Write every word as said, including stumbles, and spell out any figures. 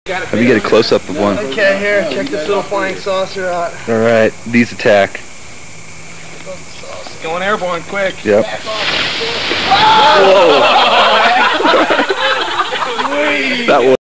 Let me get a close-up of one. Okay, here, check this little flying saucer out. Alright, these attack. Going airborne, quick. Yep. Whoa! That was